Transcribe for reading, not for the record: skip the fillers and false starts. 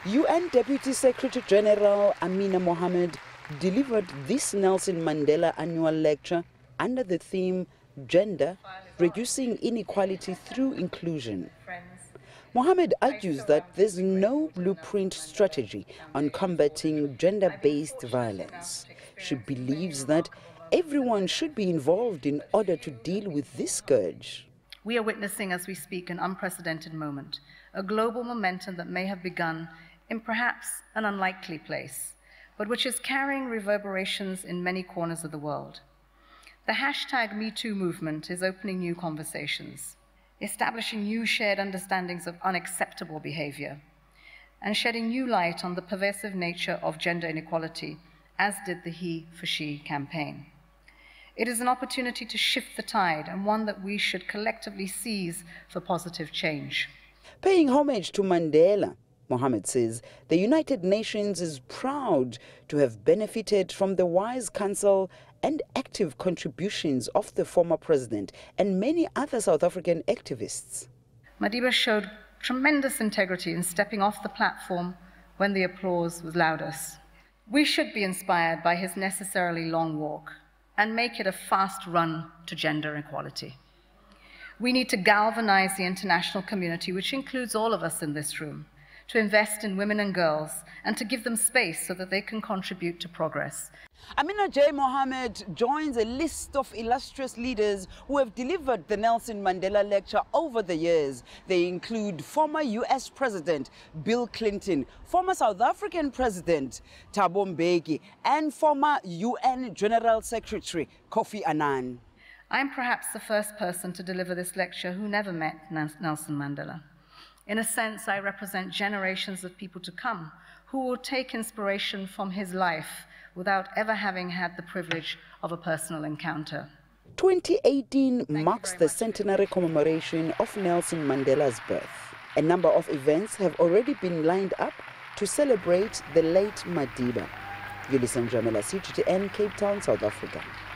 UN Deputy Secretary General Amina Mohammed delivered this Nelson Mandela annual lecture under the theme Gender, Reducing Inequality Through Inclusion. Mohammed argues that there's no blueprint strategy on combating gender-based violence. She believes that everyone should be involved in order to deal with this scourge. We are witnessing as we speak an unprecedented moment, a global momentum that may have begun in perhaps an unlikely place, but which is carrying reverberations in many corners of the world. The hashtag #MeToo movement is opening new conversations, establishing new shared understandings of unacceptable behavior, and shedding new light on the pervasive nature of gender inequality, as did the He for She campaign. It is an opportunity to shift the tide, and one that we should collectively seize for positive change. Paying homage to Mandela, Mohammed says the United Nations is proud to have benefited from the wise counsel and active contributions of the former president and many other South African activists. Madiba showed tremendous integrity in stepping off the platform when the applause was loudest. We should be inspired by his necessarily long walk and make it a fast run to gender equality. We need to galvanize the international community, which includes all of us in this room, to invest in women and girls and to give them space so that they can contribute to progress. Amina J. Mohammed joins a list of illustrious leaders who have delivered the Nelson Mandela Lecture over the years. They include former US President Bill Clinton, former South African President Thabo Mbeki, and former UN General Secretary Kofi Annan. I'm perhaps the first person to deliver this lecture who never met Nelson Mandela. In a sense, I represent generations of people to come who will take inspiration from his life without ever having had the privilege of a personal encounter. 2018 marks the centenary commemoration of Nelson Mandela's birth. A number of events have already been lined up to celebrate the late Madiba. Yulisa Njamela, CGTN, Cape Town, South Africa.